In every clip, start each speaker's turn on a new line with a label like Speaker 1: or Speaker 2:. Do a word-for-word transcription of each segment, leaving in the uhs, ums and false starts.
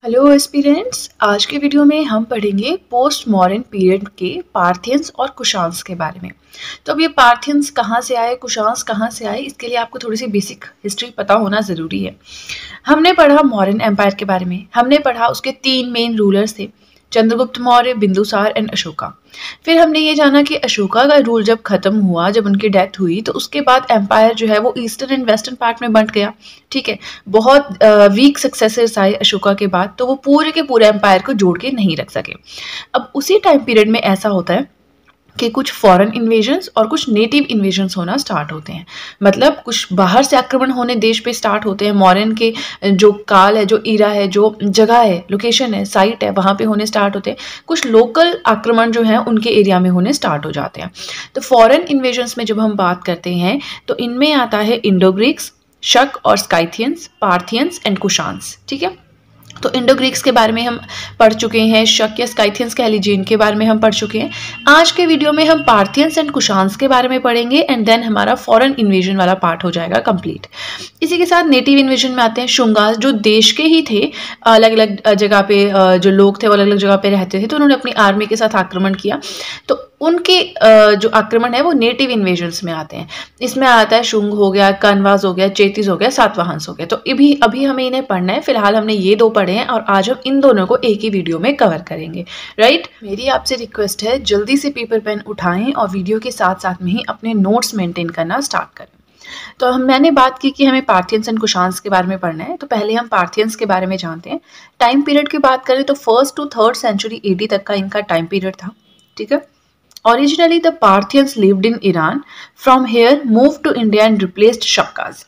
Speaker 1: Hello aspirants, आज के video में हम पढ़ेंगे पोस्ट मॉडर्न पीरियड के पार्थियंस और कुशांस के बारे में। तो अब ये पार्थियंस कहाँ से आए, कुशांस कहाँ से आए, इसके लिए आपको थोड़ी सी बेसिक हिस्ट्री पता होना ज़रूरी है। हमने पढ़ा मौर्यन एम्पायर के बारे में, हमने पढ़ा उसके तीन मेन रूलर्स थे, चंद्रगुप्त मौर्य, बिंदुसार एंड अशोका। फिर हमने ये जाना कि अशोका का रूल जब खत्म हुआ, जब उनकी डेथ हुई, तो उसके बाद एम्पायर जो है वो ईस्टर्न एंड वेस्टर्न पार्ट में बंट गया। ठीक है, बहुत वीक सक्सेसर्स आए अशोका के बाद, तो वो पूरे के पूरे एम्पायर को जोड़ के नहीं रख सके। अब उसी टाइम पीरियड में ऐसा होता है कि कुछ फॉरेन इन्वेजन्स और कुछ नेटिव इन्वेजन्स होना स्टार्ट होते हैं। मतलब कुछ बाहर से आक्रमण होने देश पे स्टार्ट होते हैं। मॉडर्न के जो काल है, जो ईरा है, जो जगह है, लोकेशन है, साइट है, वहाँ पे होने स्टार्ट होते हैं। कुछ लोकल आक्रमण जो है उनके एरिया में होने स्टार्ट हो जाते हैं। तो फॉरेन इन्वेजन्स में जब हम बात करते हैं तो इनमें आता है इंडो ग्रीक्स, शक और स्काइथियंस, पार्थियंस एंड कुशांस। ठीक है, तो इंडो ग्रीक्स के बारे में हम पढ़ चुके हैं, शक या स्काइथियंस कह लीजिए, इनके बारे में हम पढ़ चुके हैं। आज के वीडियो में हम पार्थियंस एंड कुशांस के बारे में पढ़ेंगे एंड देन हमारा फॉरेन इन्वेजन वाला पार्ट हो जाएगा कंप्लीट। इसी के साथ नेटिव इन्वेजन में आते हैं शुंगास, जो देश के ही थे, अलग अलग जगह पे जो लोग थे वो अलग अलग जगह पे रहते थे, तो उन्होंने अपनी आर्मी के साथ आक्रमण किया। तो उनके जो आक्रमण है वो नेटिव इन्वेजन्स में आते हैं। इसमें आता है शुंग हो गया, कनवास हो गया, चेतीस हो गया, सातवाहंस हो गया। तो अभी अभी हमें इन्हें पढ़ना है। फिलहाल हमने ये दो पढ़े हैं और आज हम इन दोनों को एक ही वीडियो में कवर करेंगे। राइट, मेरी आपसे रिक्वेस्ट है, जल्दी से पेपर पेन उठाएं और वीडियो के साथ साथ में ही अपने नोट्स मेंटेन करना स्टार्ट करें। तो हम मैंने बात की कि हमें पार्थियंस एंड कुशांस के बारे में पढ़ना है, तो पहले हम पार्थियंस के बारे में जानते हैं। टाइम पीरियड की बात करें तो first to third century AD तक का इनका टाइम पीरियड था। ठीक है, Originally, the Parthians lived in Iran. From here, moved to India and replaced Shakkas.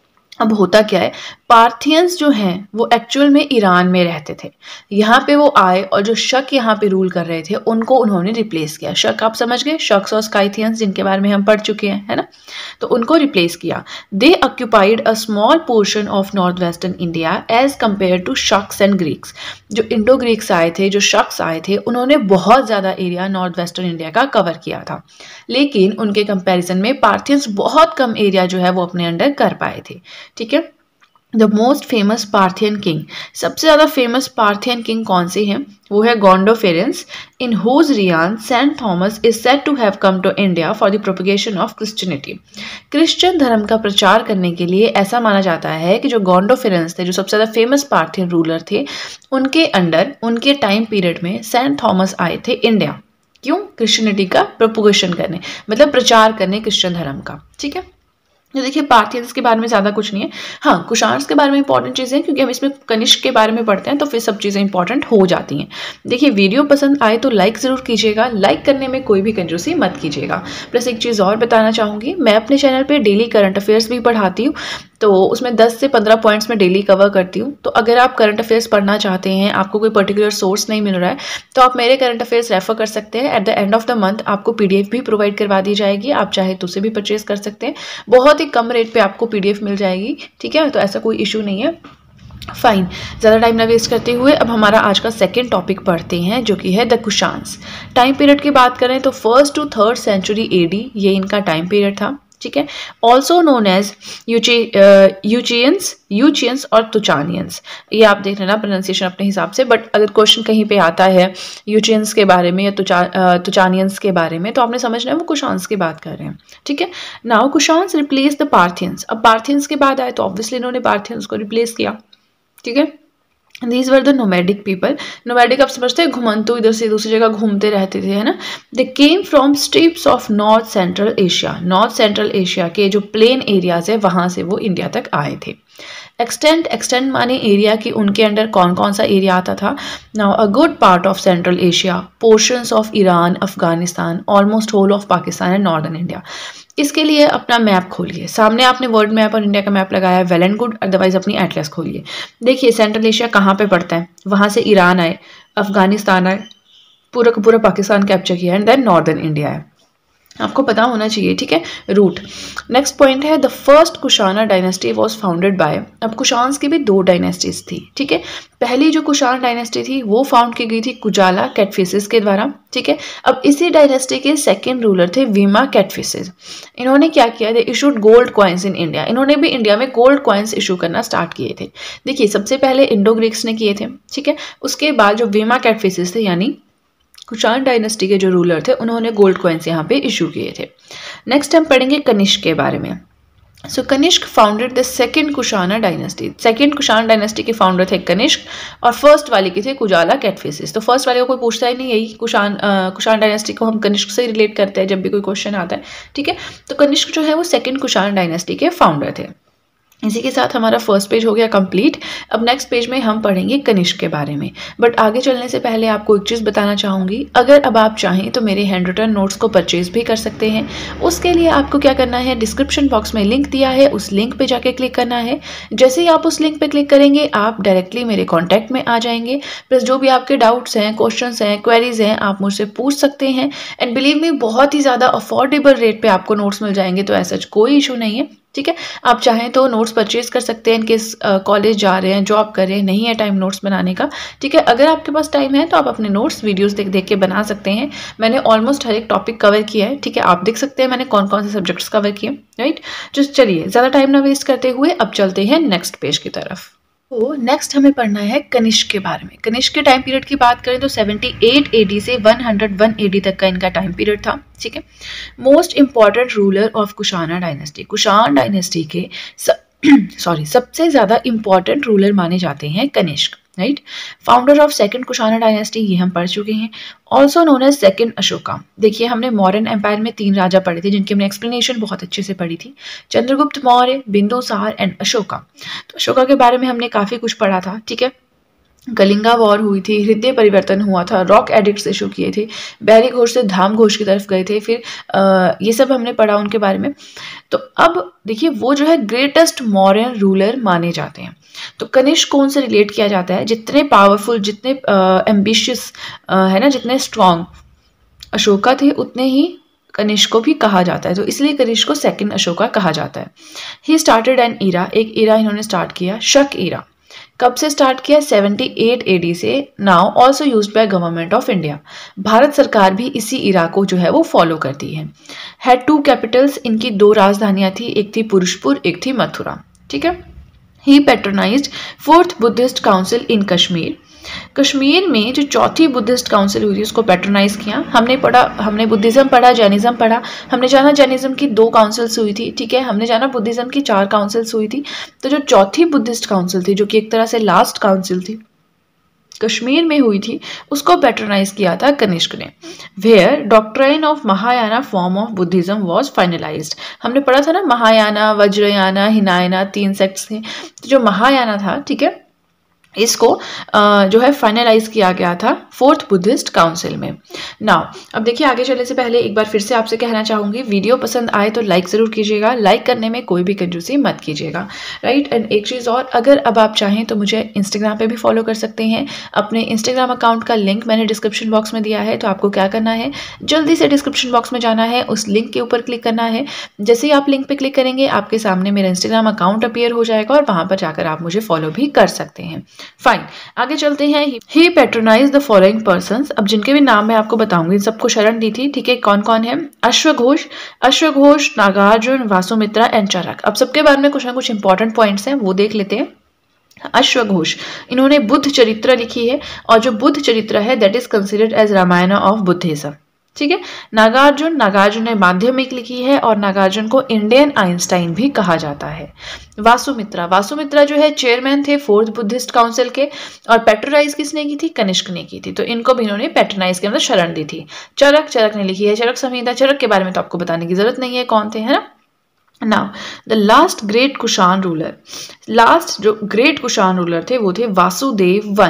Speaker 1: अब होता क्या है, पार्थियंस जो हैं वो एक्चुअल में ईरान में रहते थे। यहाँ पे वो आए और जो शक यहाँ पे रूल कर रहे थे उनको उन्होंने रिप्लेस किया। शक आप समझ गए, शक्स और स्काइथियंस जिनके बारे में हम पढ़ चुके हैं, है ना। तो उनको रिप्लेस किया। They occupied a small portion of north western India as compare to Shakas and Greeks. जो इंडो ग्रीक्स आए थे, जो शक्स आए थे, उन्होंने बहुत ज़्यादा एरिया नॉर्थ वेस्टर्न इंडिया का कवर किया था, लेकिन उनके कंपेरिजन में पार्थियंस बहुत कम एरिया जो है वो अपने अंडर कर पाए थे। ठीक है, the most famous Parthian king, सबसे ज़्यादा फेमस पार्थियन किंग कौन से हैं, वो है Gondophernes, in whose reign Saint Thomas is said to have come to India for the propagation of Christianity. Christian धर्म का प्रचार करने के लिए ऐसा माना जाता है कि जो गोंडोफेरेंस थे, जो सबसे ज़्यादा फेमस पार्थियन रूलर थे, उनके अंडर उनके टाइम पीरियड में सेंट थॉमस आए थे इंडिया। क्यों? क्रिश्चियनिटी का प्रोपगेशन करने, मतलब प्रचार करने क्रिश्चियन धर्म का। ठीक है, तो देखिए पार्थियंस के बारे में ज़्यादा कुछ नहीं है। हाँ, कुशांस के बारे में इंपॉर्टेंट चीज़ें हैं, क्योंकि हम इसमें कनिष्क के बारे में पढ़ते हैं तो फिर सब चीज़ें इंपॉर्टेंट हो जाती हैं। देखिए, वीडियो पसंद आए तो लाइक ज़रूर कीजिएगा, लाइक करने में कोई भी कंजूसी मत कीजिएगा। प्लस एक चीज़ और बताना चाहूँगी, मैं अपने चैनल पर डेली करंट अफेयर्स भी पढ़ाती हूँ, तो उसमें दस से पंद्रह पॉइंट्स में डेली कवर करती हूँ। तो अगर आप करंट अफेयर्स पढ़ना चाहते हैं, आपको कोई पर्टिकुलर सोर्स नहीं मिल रहा है, तो आप मेरे करंट अफेयर्स रेफर कर सकते हैं। At the end of the month आपको पीडीएफ भी प्रोवाइड करवा दी जाएगी, आप चाहे तो उसे भी परचेज कर सकते हैं। बहुत ही कम रेट पे आपको पीडीएफ मिल जाएगी। ठीक है, तो ऐसा कोई इशू नहीं है। फाइन, ज़्यादा टाइम ना वेस्ट करते हुए अब हमारा आज का सेकेंड टॉपिक पढ़ते हैं, जो कि है द कुशांस। टाइम पीरियड की बात करें तो first to third century AD ये इनका टाइम पीरियड था। ठीक है, also known as Yuechians, Yuechians और तुचानियंस। ये आप देख लेना प्रोनाउंसिएशन अपने हिसाब से, बट अगर क्वेश्चन कहीं पे आता है यूचियंस के बारे में या तुचा तुचानियंस के बारे में, तो आपने समझना है वो कुशांस की बात कर रहे हैं। ठीक है, now Kushans replace the Parthians. अब पार्थियंस के बाद आए तो ऑब्वियसली इन्होंने पार्थियंस को रिप्लेस किया। ठीक है, These were the nomadic people. Nomadic आप समझते हैं, घुमंतु, इधर से दूसरी जगह घूमते रहते थे, है ना। They came from steppes of North Central Asia. North Central Asia के जो प्लेन एरियाज है वहाँ से वो इंडिया तक आए थे। एक्सटेंट, एक्सटेंट माने एरिया की उनके अंडर कौन कौन सा एरिया आता था। Now a good part of central Asia, portions of Iran, Afghanistan, almost whole of Pakistan and northern India. इसके लिए अपना मैप खोलिए, सामने आपने वर्ल्ड मैप और इंडिया का मैप लगाया है, वेल एंड गुड, अदरवाइज अपनी एटलस खोलिए। देखिए सेंट्रल एशिया कहाँ पे पड़ता है, वहाँ से ईरान आए, अफगानिस्तान आए, पूरा का पूरा पाकिस्तान कैप्चर किया, एंड देन नॉर्दर्न इंडिया है। आपको पता होना चाहिए, ठीक है। रूट। नेक्स्ट पॉइंट है the first Kushana dynasty was founded by. अब कुशान्स की भी दो डायनेस्टीज थी, ठीक है। पहली जो कुशान डायनेस्टी थी वो फाउंड की गई थी कुजाला कैटफिसिस के द्वारा, ठीक है। अब इसी डायनेस्टी के सेकंड रूलर थे वीमा कैटफिसिस। इन्होंने क्या किया, they issued gold coins in India. इन्होंने भी इंडिया में गोल्ड कॉइन्स इशू करना स्टार्ट किए थे। देखिए सबसे पहले इंडो ग्रीक्स ने किए थे, ठीक है। उसके बाद जो वीमा कैटफिसिस थे यानी कुशान डायनेस्टी के जो रूलर थे उन्होंने गोल्ड कॉइन्स यहाँ पे इशू किए थे। नेक्स्ट हम पढ़ेंगे कनिष्क के बारे में। So Kanishka founded the second Kushana dynasty. Second Kushan dynasty के फाउंडर थे कनिष्क और फर्स्ट वाले के थे कुजाला कैटफिसिस। तो फर्स्ट वाले को कोई पूछता ही नहीं, यही कुशान कुशान डायनेस्टी को हम कनिष्क से रिलेट करते हैं जब भी कोई क्वेश्चन आता है, ठीक है। तो कनिष्क जो है वो सेकंड कुशान डायनेस्टी के फाउंडर थे। इसी के साथ हमारा फर्स्ट पेज हो गया कंप्लीट। अब नेक्स्ट पेज में हम पढ़ेंगे कनिष्क के बारे में। बट आगे चलने से पहले आपको एक चीज़ बताना चाहूँगी, अगर अब आप चाहें तो मेरे हैंड रिटन नोट्स को परचेज भी कर सकते हैं। उसके लिए आपको क्या करना है, डिस्क्रिप्शन बॉक्स में लिंक दिया है, उस लिंक पे जाके क्लिक करना है। जैसे ही आप उस लिंक पे क्लिक करेंगे आप डायरेक्टली मेरे कॉन्टैक्ट में आ जाएंगे। प्लस जो भी आपके डाउट्स हैं, क्वेश्चन हैं, क्वेरीज हैं, आप मुझसे पूछ सकते हैं। एंड बिलीव मी बहुत ही ज़्यादा अफोर्डेबल रेट पर आपको नोट्स मिल जाएंगे, तो ऐसा कोई इशू नहीं है, ठीक है। आप चाहें तो नोट्स परचेज कर सकते हैं इनकेस कॉलेज जा रहे हैं, जॉब कर रहे हैं, नहीं है टाइम नोट्स बनाने का, ठीक है। अगर आपके पास टाइम है तो आप अपने नोट्स वीडियोस देख देख के बना सकते हैं। मैंने ऑलमोस्ट हर एक टॉपिक कवर किया है, ठीक है। आप देख सकते हैं मैंने कौन कौन से सब्जेक्ट्स कवर किए, राइट। जो चलिए ज़्यादा टाइम ना वेस्ट करते हुए अब चलते हैं नेक्स्ट पेज की तरफ। तो नेक्स्ट हमें पढ़ना है कनिष्क के बारे में। कनिष्क के टाइम पीरियड की बात करें तो अठहत्तर एडी से एक सौ एक एडी तक का इनका टाइम पीरियड था, ठीक है। Most important ruler of Kushana dynasty. Kushan dynasty के सॉरी सबसे ज़्यादा इंपॉर्टेंट रूलर माने जाते हैं Kanishka, right. Founder of second Kushana dynasty ये हम पढ़ चुके हैं। Also known as second Ashoka. देखिए हमने मौर्यन एम्पायर में तीन राजा पढ़े थे जिनकी हमने एक्सप्लेनेशन बहुत अच्छे से पढ़ी थी, चंद्रगुप्त मौर्य, बिंदुसार एंड अशोका। तो अशोका के बारे में हमने काफ़ी कुछ पढ़ा था, ठीक है। कलिंगा वॉर हुई थी, हृदय परिवर्तन हुआ था, रॉक एडिक्ट्स इशू किए थे, बहरी घोष से धाम घोष की तरफ गए थे, फिर आ, ये सब हमने पढ़ा उनके बारे में। तो अब देखिए वो जो है ग्रेटेस्ट मौर्यन रूलर माने जाते हैं। तो कनिष्क कौन से रिलेट किया जाता है, जितने पावरफुल, जितने एम्बिशियस है ना, जितने स्ट्रॉन्ग अशोका थे उतने ही कनिष्क को भी कहा जाता है, तो इसलिए कनिष्क को सेकंड अशोका कहा जाता है। ही स्टार्टेड एन ईरा, एक ईरा इन्होंने स्टार्ट किया, शक ईरा। कब से स्टार्ट किया, अठहत्तर एडी से। Now also used by government of India. Bharat सरकार भी इसी इरा को जो है वो फॉलो करती है। हैड टू कैपिटल्स, इनकी दो राजधानियां थी, एक थी पुरुषपुर, एक थी मथुरा, ठीक है। He patronized fourth Buddhist council in Kashmir. Kashmir में जो चौथी बुद्धिस्ट काउंसिल हुई थी उसको पैट्रोनाइज किया। हमने पढ़ा, हमने बुद्धिज्म पढ़ा, जैनिज्म पढ़ा। हमने जाना जैनिज्म की दो काउंसिल्स हुई थी, ठीक है। हमने जाना बुद्धिज्म की चार काउंसिल्स हुई थी। तो जो चौथी बुद्धिस्ट काउंसिल थी, जो कि एक तरह से लास्ट काउंसिल थी, कश्मीर में हुई थी, उसको पैट्रोनाइज किया था कनिष्क ने। Where doctrine of Mahayana form of Buddhism was finalized. हमने पढ़ा था ना महायाना, वज्रयाना, हिनायना, तीन सेक्ट्स थे। तो जो महायाना था, ठीक है, इसको जो है फाइनलाइज किया गया था फोर्थ बुद्धिस्ट काउंसिल में। नाउ अब देखिए आगे चलने से पहले एक बार फिर से आपसे कहना चाहूँगी, वीडियो पसंद आए तो लाइक ज़रूर कीजिएगा, लाइक करने में कोई भी कंजूसी मत कीजिएगा, राइट। एंड एक चीज़ और, अगर अब आप चाहें तो मुझे इंस्टाग्राम पे भी फॉलो कर सकते हैं। अपने इंस्टाग्राम अकाउंट का लिंक मैंने डिस्क्रिप्शन बॉक्स में दिया है, तो आपको क्या करना है, जल्दी से डिस्क्रिप्शन बॉक्स में जाना है, उस लिंक के ऊपर क्लिक करना है। जैसे ही आप लिंक पर क्लिक करेंगे आपके सामने मेरा इंस्टाग्राम अकाउंट अपीयर हो जाएगा और वहाँ पर जाकर आप मुझे फॉलो भी कर सकते हैं। फाइन, आगे चलते हैं। ही पैट्रोनाइज द फॉलोइंग पर्संस। अब जिनके भी नाम मैं आपको बताऊंगी, सबको शरण दी थी, ठीक है। कौन कौन है, अश्वघोष, अश्वघोष, नागार्जुन, वासुमित्रा एंड चरक। अब सबके बारे में कुछ ना कुछ इंपॉर्टेंट पॉइंट्स हैं, वो देख लेते हैं। अश्वघोष, इन्होंने बुद्ध चरित्र लिखी है और जो बुद्ध चरित्र है that is considered as Ramayana of Buddhism, ठीक है। नागार्जुन, नागार्जुन ने माध्यमिक लिखी है और नागार्जुन को इंडियन आइंस्टाइन भी कहा जाता है। वासुमित्रा, वासुमित्रा जो है चेयरमैन थे फोर्थ बुद्धिस्ट काउंसिल के, और पैट्रोनाइज किसने की थी, कनिष्क ने की थी, तो इनको भी इन्होंने पैट्रोनाइज के मतलब शरण दी थी। चरक, चरक ने लिखी है चरक संहिता। चरक के बारे में तो आपको बताने की जरूरत नहीं है कौन थे, है ना। Now the last great Kushan ruler, last जो ग्रेट कुशान रूलर थे वो थे वासुदेव वन।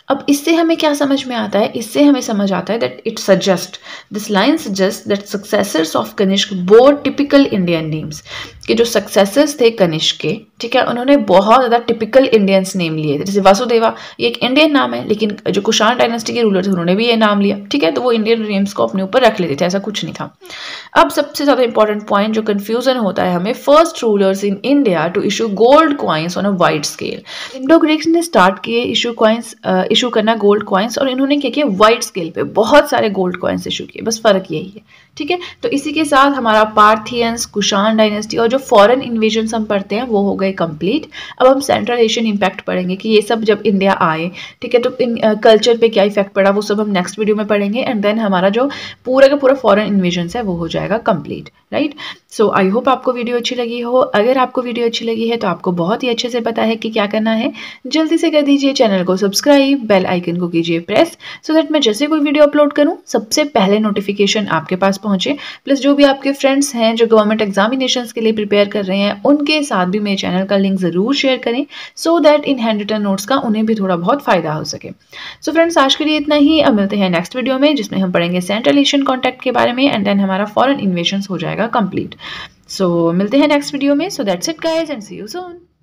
Speaker 1: अब इससे हमें क्या समझ में आता है, इससे हमें समझ आता है that it suggest this line suggest that successors of Kanishka bore typical Indian names, कि जो सक्सेसर्स थे कनिष्क के, ठीक है, उन्होंने बहुत ज़्यादा टिपिकल इंडियंस नेम लिए थे। जैसे वासुदेवा, ये एक इंडियन नाम है, लेकिन जो कुषाण डायनेस्टी के रूलर थे उन्होंने भी ये नाम लिया, ठीक है, तो वो इंडियन नेम्स को अपने ऊपर रख लेते थे, ऐसा कुछ नहीं था। अब सबसे ज़्यादा इंपॉर्टेंट पॉइंट जो कन्फ्यूजन होता है हमें, first rulers in India to issue gold coins on a wide scale. Indo Greeks ने स्टार्ट किए इशू कॉइन्स इशू करना गोल्ड कॉइन्स, और इन्होंने क्या किया, वाइड स्केल पे बहुत सारे गोल्ड कॉइन्स इशू किए, बस फर्क यही है, ठीक है। तो इसी के साथ हमारा पार्थियंस, कुषाण डायनेस्टी और जो फॉरेन इन्वेजन्स हम पढ़ते हैं वो हो गए कंप्लीट। अब हम सेंट्रल एशियन इम्पैक्ट पढ़ेंगे कि ये सब जब इंडिया आए, ठीक है, तो इन कल्चर uh, पे क्या इफेक्ट पड़ा, वो सब हम नेक्स्ट वीडियो में पढ़ेंगे। एंड देन हमारा जो पूरा का पूरा फॉरेन इन्वेजन्स है वो हो जाएगा complete, right. So I hope आपको वीडियो अच्छी लगी हो। अगर आपको वीडियो अच्छी लगी है तो आपको बहुत ही अच्छे से पता है कि क्या करना है, जल्दी से कर दीजिए चैनल को सब्सक्राइब, बेल आइकन को कीजिए प्रेस, सो दैट मैं जैसे कोई वीडियो अपलोड करूं सबसे पहले नोटिफिकेशन आपके पास पहुंचे। प्लस जो भी आपके फ्रेंड्स हैं जो गवर्नमेंट एग्जामिनेशंस के लिए प्रिपेयर कर रहे हैं, उनके साथ भी मेरे चैनल का लिंक ज़रूर शेयर करें, so that in hand written notes का उन्हें भी थोड़ा बहुत फायदा हो सके। सो फ्रेंड्स, आज के लिए इतना ही। अब मिलते हैं नेक्स्ट वीडियो में, जिसमें हम पढ़ेंगे सेंट्रल एशियन कॉन्टैक्ट के बारे में, एंड देन हमारा फॉरेन इन्वेजन्स हो जाएगा कंप्लीट। सो मिलते हैं नेक्स्ट वीडियो में। So that's it guys, and see you soon.